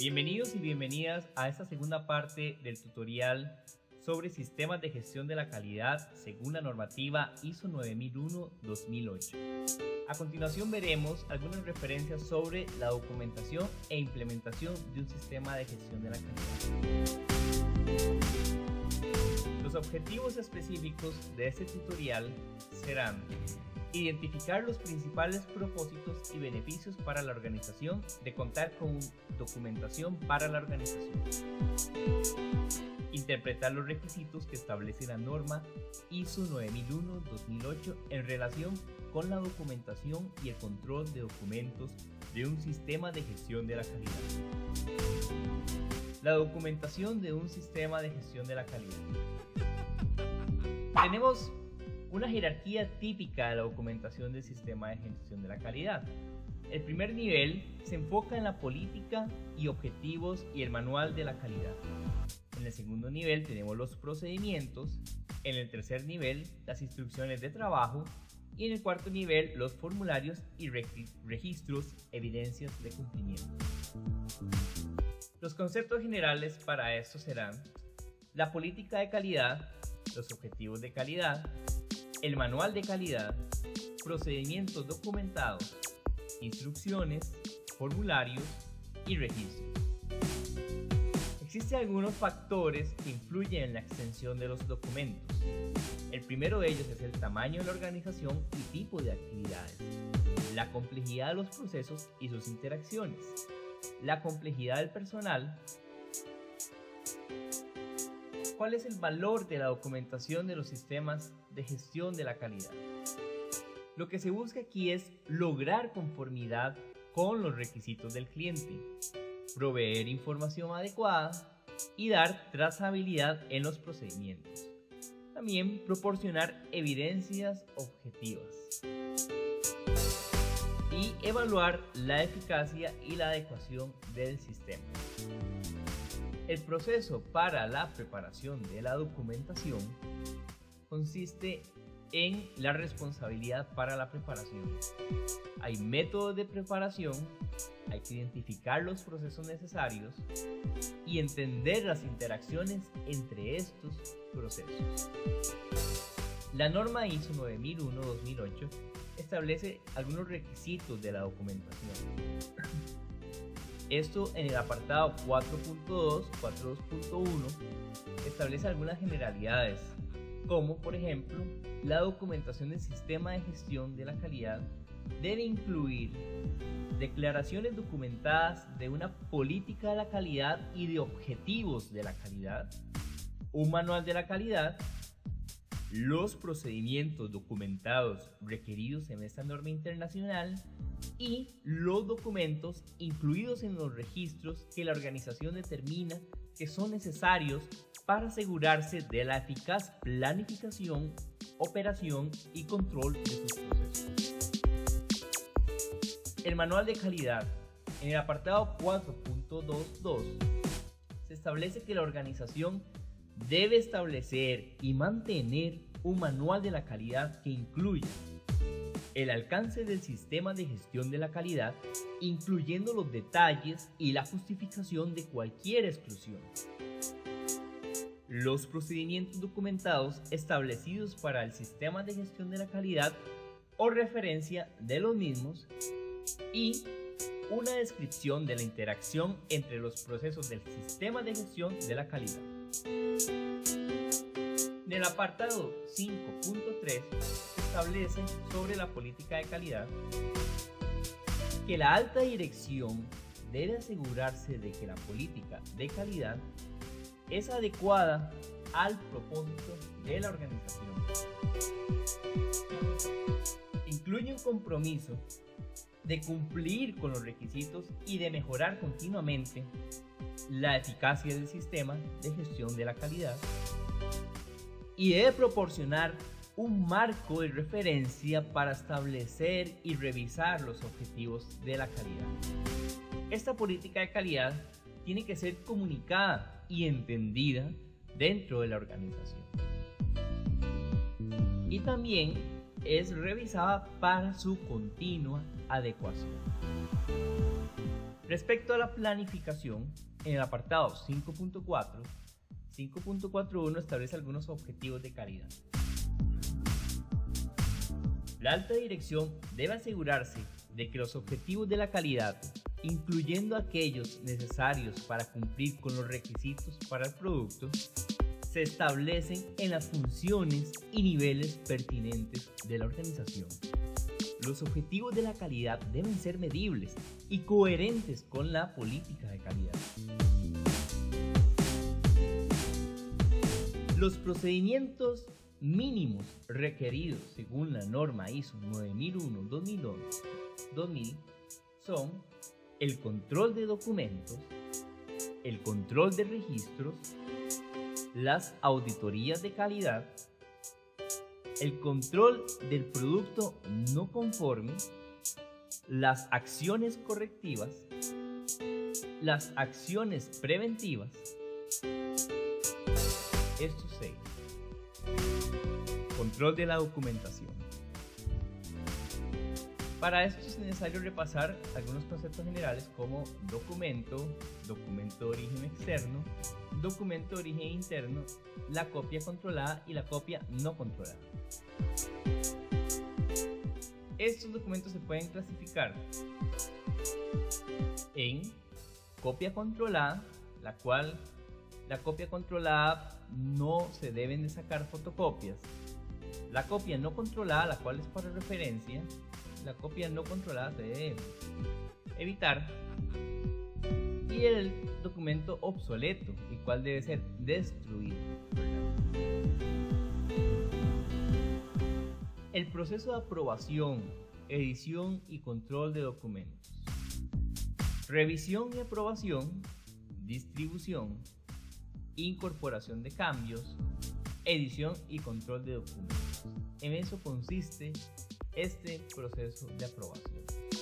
Bienvenidos y bienvenidas a esta segunda parte del tutorial sobre sistemas de gestión de la calidad según la normativa ISO 9001-2008. A continuación veremos algunas referencias sobre la documentación e implementación de un sistema de gestión de la calidad. Los objetivos específicos de este tutorial serán identificar los principales propósitos y beneficios para la organización de contar con documentación para la organización. Interpretar los requisitos que establece la norma ISO 9001-2008 en relación con la documentación y el control de documentos de un sistema de gestión de la calidad. La documentación de un sistema de gestión de la calidad. Tenemos una jerarquía típica de la documentación del sistema de gestión de la calidad. El primer nivel se enfoca en la política y objetivos y el manual de la calidad. En el segundo nivel tenemos los procedimientos, en el tercer nivel las instrucciones de trabajo y en el cuarto nivel los formularios y registros, evidencias de cumplimiento. Los conceptos generales para esto serán la política de calidad, los objetivos de calidad, el manual de calidad, procedimientos documentados, instrucciones, formularios y registros. Existen algunos factores que influyen en la extensión de los documentos. El primero de ellos es el tamaño de la organización y tipo de actividades, la complejidad de los procesos y sus interacciones, la complejidad del personal. ¿Cuál es el valor de la documentación de los sistemas de gestión de la calidad? Lo que se busca aquí es lograr conformidad con los requisitos del cliente, proveer información adecuada y dar trazabilidad en los procedimientos. También proporcionar evidencias objetivas y evaluar la eficacia y la adecuación del sistema. El proceso para la preparación de la documentación consiste en la responsabilidad para la preparación. Hay métodos de preparación, hay que identificar los procesos necesarios y entender las interacciones entre estos procesos. La norma ISO 9001-2008 establece algunos requisitos de la documentación. Esto en el apartado 4.2, 4.2.1 establece algunas generalidades, como por ejemplo, la documentación del sistema de gestión de la calidad debe incluir declaraciones documentadas de una política de la calidad y de objetivos de la calidad, un manual de la calidad, los procedimientos documentados requeridos en esta norma internacional y los documentos incluidos en los registros que la organización determina que son necesarios para asegurarse de la eficaz planificación, operación y control de sus procesos. El manual de calidad. En el apartado 4.22 se establece que la organización debe establecer y mantener un manual de la calidad que incluya el alcance del sistema de gestión de la calidad, incluyendo los detalles y la justificación de cualquier exclusión, los procedimientos documentados establecidos para el sistema de gestión de la calidad o referencia de los mismos y una descripción de la interacción entre los procesos del sistema de gestión de la calidad. En el apartado 5.3 se establece sobre la política de calidad que la alta dirección debe asegurarse de que la política de calidad es adecuada al propósito de la organización. Incluye un compromiso de cumplir con los requisitos y de mejorar continuamente la eficacia del sistema de gestión de la calidad y debe proporcionar un marco de referencia para establecer y revisar los objetivos de la calidad. Esta política de calidad tiene que ser comunicada y entendida dentro de la organización. Y también es revisada para su continua adecuación. Respecto a la planificación, en el apartado 5.4.1 establece algunos objetivos de calidad. La alta dirección debe asegurarse de que los objetivos de la calidad, incluyendo aquellos necesarios para cumplir con los requisitos para el producto, se establecen en las funciones y niveles pertinentes de la organización. Los objetivos de la calidad deben ser medibles y coherentes con la política de calidad. Los procedimientos mínimos requeridos según la norma ISO 9001-2000 son el control de documentos, el control de registros, las auditorías de calidad, el control del producto no conforme, las acciones correctivas, las acciones preventivas. Estos 6. Control de la documentación. Para esto es necesario repasar algunos conceptos generales como documento, documento de origen externo, documento de origen interno, la copia controlada y la copia no controlada. Estos documentos se pueden clasificar en copia controlada, la cual la copia controlada no se deben de sacar fotocopias, la copia no controlada, la cual es para referencia, la copia no controlada se debe evitar, y el documento obsoleto, el cual debe ser destruido. El proceso de aprobación, edición y control de documentos. Revisión y aprobación, distribución, incorporación de cambios, edición y control de documentos. En eso consiste este proceso de aprobación.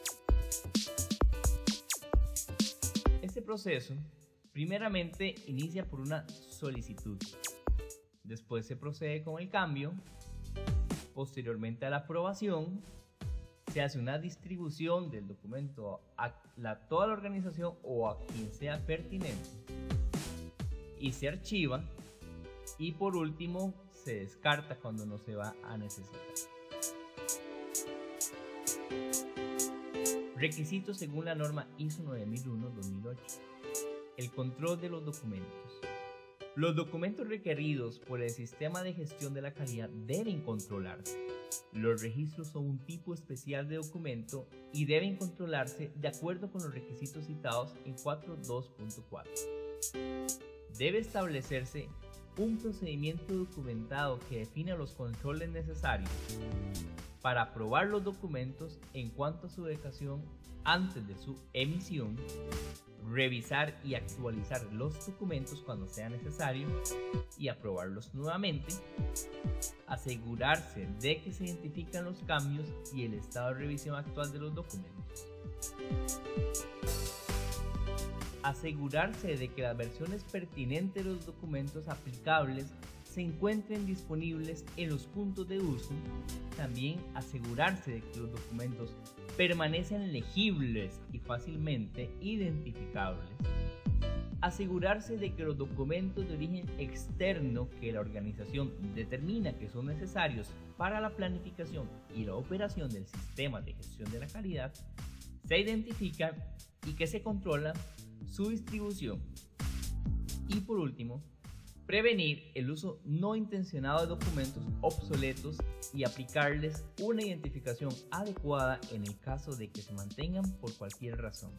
Este proceso primeramente inicia por una solicitud, después se procede con el cambio, posteriormente a la aprobación se hace una distribución del documento a toda la organización o a quien sea pertinente y se archiva, y por último se descarta cuando no se va a necesitar. Requisitos según la norma ISO 9001-2008. El control de los documentos. Los documentos requeridos por el sistema de gestión de la calidad deben controlarse. Los registros son un tipo especial de documento y deben controlarse de acuerdo con los requisitos citados en 4.2.4. Debe establecerse un procedimiento documentado que defina los controles necesarios para aprobar los documentos en cuanto a su ubicación antes de su emisión, revisar y actualizar los documentos cuando sea necesario y aprobarlos nuevamente, asegurarse de que se identifican los cambios y el estado de revisión actual de los documentos, asegurarse de que las versiones pertinentes de los documentos aplicables se encuentren disponibles en los puntos de uso, también asegurarse de que los documentos permanecen legibles y fácilmente identificables, asegurarse de que los documentos de origen externo que la organización determina que son necesarios para la planificación y la operación del sistema de gestión de la calidad se identifican y que se controla su distribución. Y por último, prevenir el uso no intencionado de documentos obsoletos y aplicarles una identificación adecuada en el caso de que se mantengan por cualquier razón.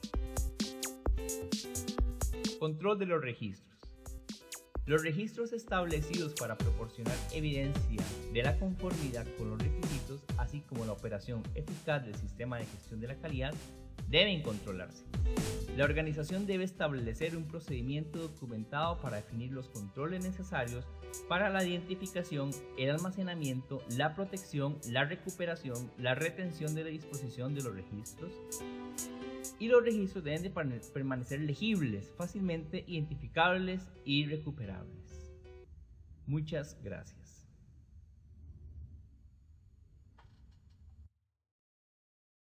Control de los registros. Los registros establecidos para proporcionar evidencia de la conformidad con los requisitos, así como la operación eficaz del sistema de gestión de la calidad, deben controlarse. La organización debe establecer un procedimiento documentado para definir los controles necesarios para la identificación, el almacenamiento, la protección, la recuperación, la retención de la disposición de los registros, y los registros deben de permanecer legibles, fácilmente identificables y recuperables. Muchas gracias.